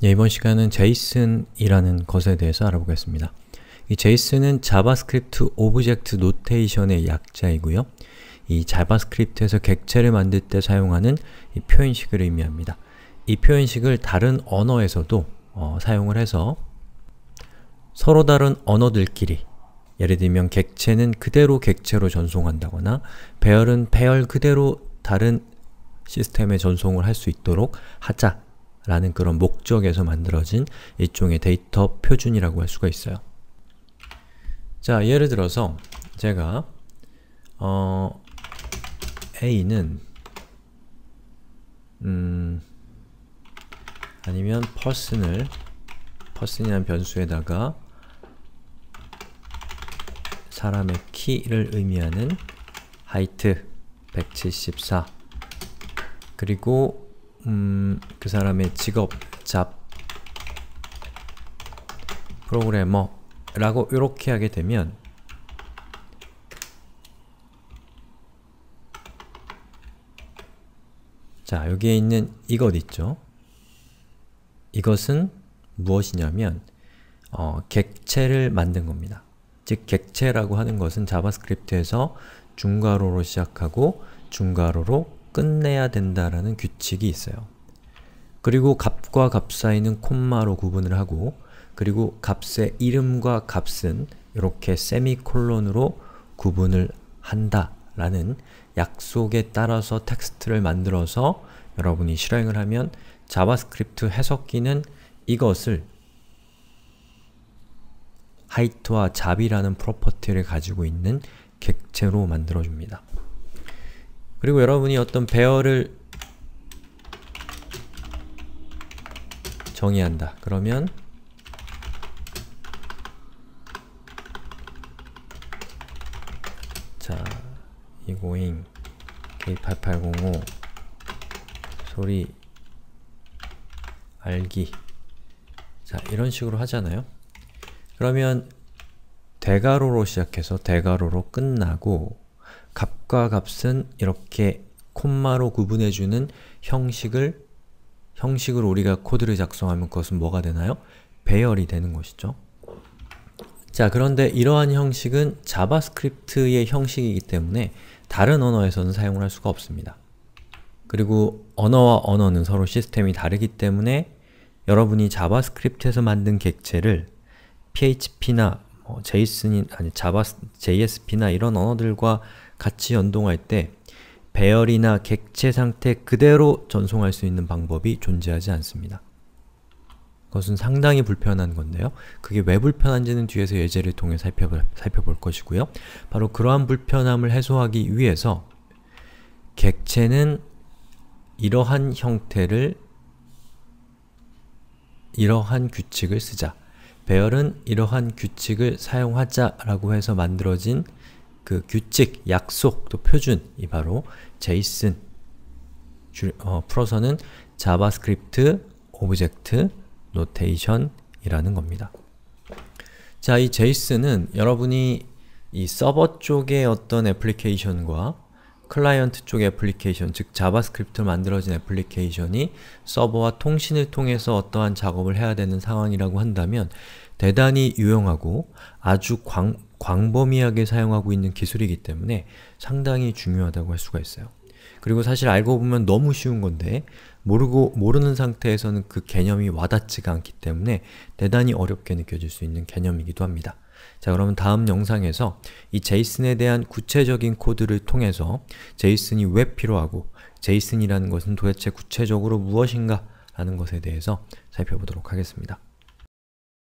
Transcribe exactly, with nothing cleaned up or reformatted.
예, 이번 시간은 제이슨이라는 것에 대해서 알아보겠습니다. 이 제이슨은 자바스크립트 오브젝트 노테이션의 약자이고요. 이 자바스크립트에서 객체를 만들 때 사용하는 이 표현식을 의미합니다. 이 표현식을 다른 언어에서도 어, 사용을 해서 서로 다른 언어들끼리, 예를 들면 객체는 그대로 객체로 전송한다거나 배열은 배열 그대로 다른 시스템에 전송을 할 수 있도록 하자 라는 그런 목적에서 만들어진 일종의 데이터 표준이라고 할 수가 있어요. 자, 예를 들어서 제가 어, A는 음, 아니면 person을 person이라는 변수에다가 사람의 키를 의미하는 height 백칠십사, 그리고 음, 그 사람의 직업, 잡, 프로그래머 라고 이렇게 하게 되면 자, 여기에 있는 이것 있죠? 이것은 무엇이냐면 어, 객체를 만든 겁니다. 즉, 객체라고 하는 것은 자바스크립트에서 중괄호로 시작하고 중괄호로 끝내야 된다라는 규칙이 있어요. 그리고 값과 값 사이는 콤마로 구분을 하고, 그리고 값의 이름과 값은 이렇게 세미콜론으로 구분을 한다 라는 약속에 따라서 텍스트를 만들어서 여러분이 실행을 하면 자바스크립트 해석기는 이것을 height와 잡이라는 프로퍼티를 가지고 있는 객체로 만들어줍니다. 그리고 여러분이 어떤 배열을 정의한다. 그러면 자, 이고잉 케이 팔팔공오 소리 알기, 자, 이런 식으로 하잖아요. 그러면 대괄호로 시작해서 대괄호로 끝나고 값과 값은 이렇게 콤마로 구분해주는 형식을 형식으로 우리가 코드를 작성하면 그것은 뭐가 되나요? 배열이 되는 것이죠. 자, 그런데 이러한 형식은 자바스크립트의 형식이기 때문에 다른 언어에서는 사용을 할 수가 없습니다. 그리고 언어와 언어는 서로 시스템이 다르기 때문에 여러분이 자바스크립트에서 만든 객체를 피에이치피나 뭐 제이슨이 아니 자바 제이에스피나 이런 언어들과 같이 연동할 때 배열이나 객체 상태 그대로 전송할 수 있는 방법이 존재하지 않습니다. 그것은 상당히 불편한 건데요. 그게 왜 불편한지는 뒤에서 예제를 통해 살펴볼, 살펴볼 것이고요. 바로 그러한 불편함을 해소하기 위해서 객체는 이러한 형태를, 이러한 규칙을 쓰자, 배열은 이러한 규칙을 사용하자 라고 해서 만들어진 그 규칙, 약속, 또 표준이 바로 제이슨, 줄, 어, 풀어서는 자바스크립트 오브젝트 노테이션이라는 겁니다. 자, 이 제이슨은 여러분이 이 서버 쪽의 어떤 애플리케이션과 클라이언트 쪽의 애플리케이션, 즉 자바스크립트로 만들어진 애플리케이션이 서버와 통신을 통해서 어떠한 작업을 해야 되는 상황이라고 한다면 대단히 유용하고 아주 광, 광범위하게 사용하고 있는 기술이기 때문에 상당히 중요하다고 할 수가 있어요. 그리고 사실 알고 보면 너무 쉬운 건데 모르고, 모르는 상태에서는 그 개념이 와닿지가 않기 때문에 대단히 어렵게 느껴질 수 있는 개념이기도 합니다. 자, 그러면 다음 영상에서 이 제이슨에 대한 구체적인 코드를 통해서 제이슨이 왜 필요하고 제이슨이라는 것은 도대체 구체적으로 무엇인가 라는 것에 대해서 살펴보도록 하겠습니다.